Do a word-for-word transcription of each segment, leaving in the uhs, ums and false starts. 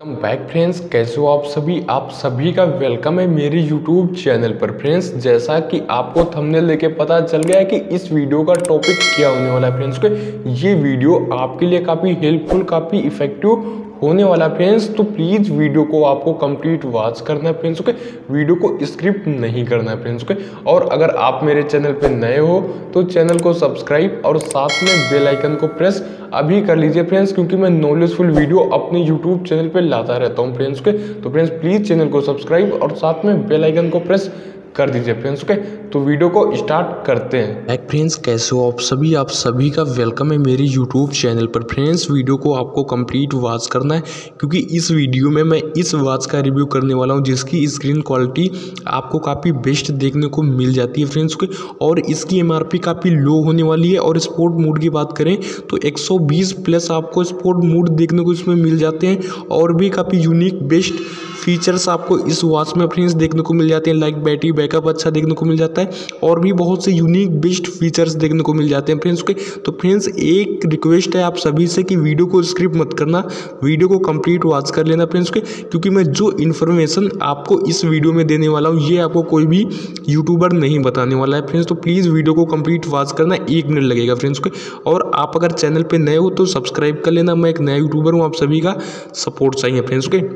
Welcome back friends, कैसे हो आप सभी। आप सभी का वेलकम है मेरे यूट्यूब चैनल पर। फ्रेंड्स, जैसा कि आपको थंबनेल देके पता चल गया है कि इस वीडियो का टॉपिक क्या होने वाला है फ्रेंड्स को ये वीडियो आपके लिए काफ़ी हेल्पफुल, काफ़ी इफेक्टिव होने वाला है फ्रेंड्स। तो प्लीज़ वीडियो को आपको कंप्लीट वॉच करना है फ्रेंड्स, ओके। वीडियो को स्क्रिप्ट नहीं करना है फ्रेंड्स, ओके। और अगर आप मेरे चैनल पे नए हो तो चैनल को सब्सक्राइब और साथ में बेल आइकन को प्रेस अभी कर लीजिए फ्रेंड्स, क्योंकि मैं नॉलेजफुल वीडियो अपने यूट्यूब चैनल पे लाता रहता हूँ फ्रेंड्स, ओके। तो फ्रेंड्स प्लीज़ चैनल को सब्सक्राइब और साथ में बेल आइकन को प्रेस कर दीजिए फ्रेंड्स, ओके। तो वीडियो को स्टार्ट करते हैं। बैक फ्रेंड्स, कैसे हो आप सभी। आप सभी का वेलकम है मेरे यूट्यूब चैनल पर। फ्रेंड्स, वीडियो को आपको कंप्लीट वॉच करना है, क्योंकि इस वीडियो में मैं इस वॉच का रिव्यू करने वाला हूं जिसकी स्क्रीन क्वालिटी आपको काफ़ी बेस्ट देखने को मिल जाती है फ्रेंड्स के। और इसकी एमआरपी काफ़ी लो होने वाली है। और स्पोर्ट मोड की बात करें तो एक सौ बीस प्लस आपको स्पोर्ट मोड देखने को इसमें मिल जाते हैं। और भी काफ़ी यूनिक बेस्ट फीचर्स आपको इस वॉच में फ्रेंड्स देखने को मिल जाते हैं, लाइक बैटरी बैकअप अच्छा देखने को मिल जाता है और भी बहुत से यूनिक बेस्ट फीचर्स देखने को मिल जाते हैं फ्रेंड्स के। तो फ्रेंड्स, एक रिक्वेस्ट है आप सभी से कि वीडियो को स्किप मत करना, वीडियो को कंप्लीट वॉच कर लेना फ्रेंड्स के, क्योंकि मैं जो इन्फॉर्मेशन आपको इस वीडियो में देने वाला हूँ ये आपको कोई भी यूट्यूबर नहीं बताने वाला है फ्रेंड्स। तो प्लीज़ वीडियो को कंप्लीट वॉच करना, एक मिनट लगेगा फ्रेंड्स के। और आप अगर चैनल पर नए हो तो सब्सक्राइब कर लेना, मैं एक नया यूट्यूबर हूँ, आप सभी का सपोर्ट चाहिए फ्रेंड्स के।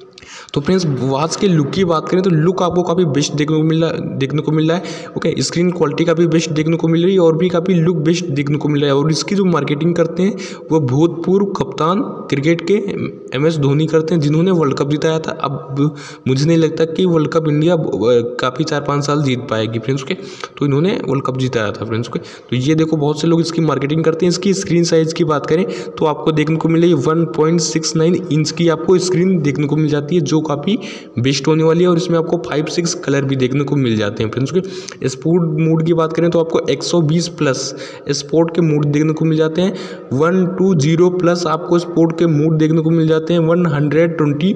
तो फ्रेंड्स, वॉच के लुक की बात करें तो लुक आपको काफ़ी बेस्ट देखने को मिल रहा देखने को मिल रहा है, ओके। स्क्रीन क्वालिटी काफ़ी बेस्ट देखने को मिल रही है और भी काफ़ी लुक बेस्ट देखने को मिल रहा है। और इसकी जो मार्केटिंग करते हैं वो भूतपूर्व कप्तान क्रिकेट के एम एस धोनी करते हैं, जिन्होंने वर्ल्ड कप जिताया था। अब मुझे नहीं लगता कि वर्ल्ड कप इंडिया काफ़ी चार पाँच साल जीत पाएगी फ्रेंड्स के, तो इन्होंने वर्ल्ड कप जिताया था फ्रेंड्स के। तो ये देखो, बहुत से लोग इसकी मार्केटिंग करते हैं। इसकी स्क्रीन साइज़ की बात करें तो आपको देखने को मिलेगी one point six nine inch की आपको स्क्रीन देखने को मिल जाती है, जो काफ़ी बेस्ट होने वाली है। और इसमें आपको फाइव सिक्स कलर भी देखने को मिल जाते हैं फ्रेंड्स के। स्पोर्ट मोड की बात करें तो आपको एक सौ बीस प्लस स्पोर्ट के मोड देखने को मिल जाते हैं। वन टू जीरो प्लस आपको स्पोर्ट के मोड देखने को मिल जाते हैं। वन हंड्रेड ट्वेंटी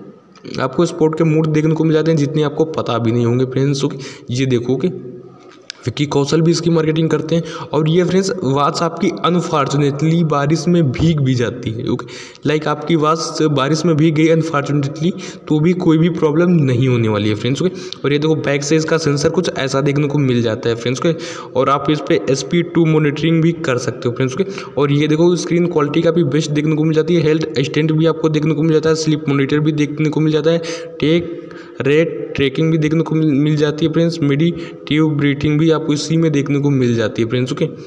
आपको स्पोर्ट के मोड देखने को मिल जाते हैं, जितने आपको पता भी नहीं होंगे फ्रेंड्स। ये देखो कि विक्की कौशल भी इसकी मार्केटिंग करते हैं। और ये फ्रेंड्स, वॉच आपकी अनफॉर्चुनेटली बारिश में भीग भी जाती है, ओके। लाइक आपकी वॉच बारिश में भीग गई अनफॉर्चुनेटली तो भी कोई भी प्रॉब्लम नहीं होने वाली है फ्रेंड्स, ओके। और ये देखो, बैक से इसका सेंसर कुछ ऐसा देखने को मिल जाता है फ्रेंड्स के। और आप इस पर एस पी टू मॉनिटरिंग भी कर सकते हो फ्रेंड्स के। और ये देखो, स्क्रीन क्वालिटी का भी बेस्ट देखने को मिल जाती है। हेल्थ स्टैंड भी आपको देखने को मिल जाता है, स्लीप मॉनिटर भी देखने को मिल जाता है, टेक रेट ट्रैकिंग भी देखने को मिल जाती है फ्रेंड्स, मेडिटेटिव ब्रीथिंग भी आपको इसी में देखने को मिल जाती है फ्रेंड्स, ओके।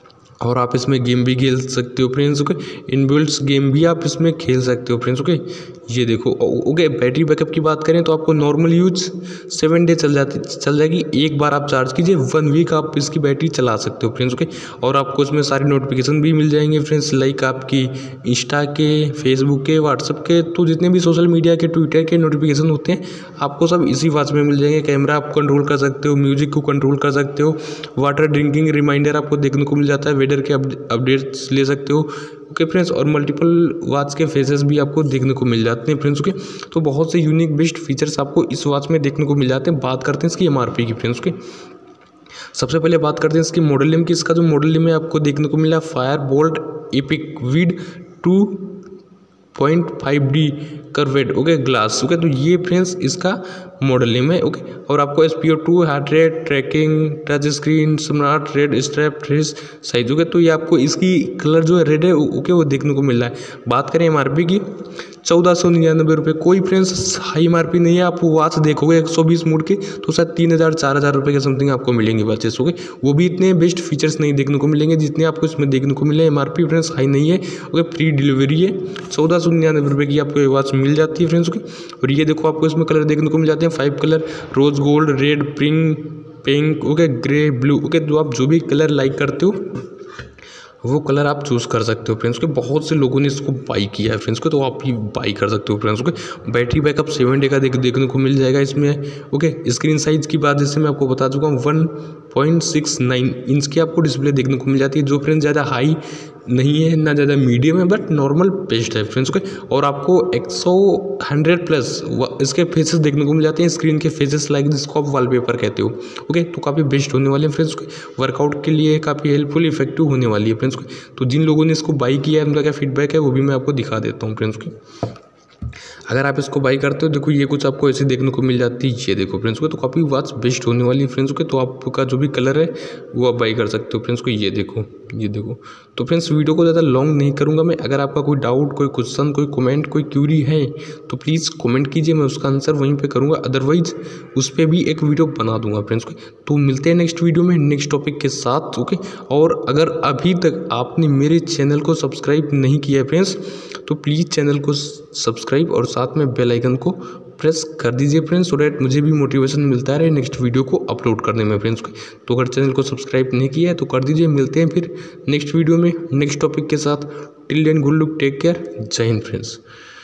और आप इसमें गेम भी खेल सकते हो फ्रेंड्स, ओके। इनबिल्ट गेम भी आप इसमें खेल सकते हो फ्रेंड्स, ओके। ये देखो, ओके। बैटरी बैकअप की बात करें तो आपको नॉर्मल यूज सेवन डे चल जाती चल जाएगी। एक बार आप चार्ज कीजिए, वन वीक आप इसकी बैटरी चला सकते हो फ्रेंड्स, ओके। और आपको इसमें सारी नोटिफिकेशन भी मिल जाएंगे फ्रेंड्स, लाइक आपकी इंस्टा के, फेसबुक के, व्हाट्सअप के, तो जितने भी सोशल मीडिया के, ट्विटर के नोटिफिकेशन होते हैं आपको सब इसी वॉच में मिल जाएंगे। कैमरा आप कंट्रोल कर सकते हो, म्यूजिक को कंट्रोल कर सकते हो, वाटर ड्रिंकिंग रिमाइंडर आपको देखने को मिल जाता है, वेदर के अपडेट्स ले सकते हो, ओके फ्रेंड्स। और मल्टीपल वॉच के फेसेस भी आपको देखने को मिल जाते हैं फ्रेंड्स, ओके। तो बहुत से यूनिक बेस्ट फीचर्स आपको इस वॉच में देखने को मिल जाते हैं। बात करते हैं इसकी एमआरपी की फ्रेंड्स, ओके। सबसे पहले बात करते हैं इसकी मॉडल नेम की। इसका जो मॉडल नेम है आपको देखने को मिला Fire Boltt Epic with two point five D curved, okay, glass, okay. तो ये फ्रेंड्स इसका मॉडल नेम है, ओके। और आपको S P O two, heart rate tracking, touch screen, smart red strap, fresh size, okay. तो ये आपको इसकी कलर जो है रेड है, ओके, वो देखने को मिल रहा है। बात करें एम आर पी की, चौदह सौ निन्यानवे रुपये। कोई friends high M R P नहीं है। आप वॉच देखोगे एक सौ बीस मोड के तो शायद तीन हज़ार चार हज़ार रुपये के समथिंग आपको मिलेंगे बचेस, ओके। वो भी इतने बेस्ट फीचर्स नहीं देखने को मिलेंगे जितने आपको इसमें देखने को मिले। M R P friends high नहीं है, ओके। फ्री डिलीवरी है, चौदह सौ निन्यानवे रुपये की आपको ये वॉच मिल जाती है फ्रेंड्स, ओके। और ये देखो, आपको इसमें कलर देखने को मिल जाते हैं five colour, rose gold, red, pink pink okay, grey, blue, okay. तो आप जो भी कलर लाइक करते हो वो कलर आप चूज़ कर सकते हो फ्रेंड्स के। बहुत से लोगों ने इसको बाई किया है फ्रेंड्स को, तो आप भी बाई कर सकते हो फ्रेंड्स के। बैटरी बैकअप सेवन डे का देख देखने को मिल जाएगा इसमें, ओके। स्क्रीन साइज़ की बात जैसे मैं आपको बता चुका हूँ, one point six nine inch की आपको डिस्प्ले देखने को मिल जाती है, जो फ्रेंड्स ज़्यादा हाई नहीं है ना ज़्यादा मीडियम है, बट नॉर्मल बेस्ट है फ्रेंड्स के। और आपको एक सौ हंड्रेड प्लस इसके फेसेस देखने को मिल जाते हैं, स्क्रीन के फेसेस, लाइक जिसको आप वॉलपेपर कहते हो, ओके। तो काफ़ी बेस्ट होने वाले हैं फ्रेंड्स के, वर्कआउट के लिए काफ़ी हेल्पफुल इफेक्टिव होने वाली है फ्रेंड्स के। तो जिन लोगों ने इसको बाई किया है उनका क्या फीडबैक है वो भी मैं आपको दिखा देता हूँ फ्रेंड्स के। अगर आप इसको बाई करते हो देखो ये कुछ आपको ऐसे देखने को मिल जाती है। ये देखो फ्रेंड्स को, तो काफ़ी वॉच बेस्ट होने वाली है फ्रेंड्स को। तो आपका जो भी कलर है वो आप बाई कर सकते हो फ्रेंड्स को। ये देखो ये देखो। तो फ्रेंड्स वीडियो को ज़्यादा लॉन्ग नहीं करूँगा मैं। अगर आपका कोई डाउट, कोई क्वेश्चन, कोई कमेंट, कोई क्यूरी है तो प्लीज़ कमेंट कीजिए, मैं उसका आंसर वहीं पे करूँगा। अदरवाइज उस पर भी एक वीडियो बना दूंगा फ्रेंड्स को। तो मिलते हैं नेक्स्ट वीडियो में नेक्स्ट टॉपिक के साथ, ओके। और अगर अभी तक आपने मेरे चैनल को सब्सक्राइब नहीं किया है फ्रेंड्स तो प्लीज़ चैनल को सब्सक्राइब और साथ में बेल आइकन को प्रेस कर दीजिए फ्रेंड्स, सो डैट मुझे भी मोटिवेशन मिलता रहे नेक्स्ट वीडियो को अपलोड करने में फ्रेंड्स को। तो अगर चैनल को सब्सक्राइब नहीं किया है तो कर दीजिए। मिलते हैं फिर नेक्स्ट वीडियो में नेक्स्ट टॉपिक के साथ। Till then good luck, take care, जय हिंद फ्रेंड्स।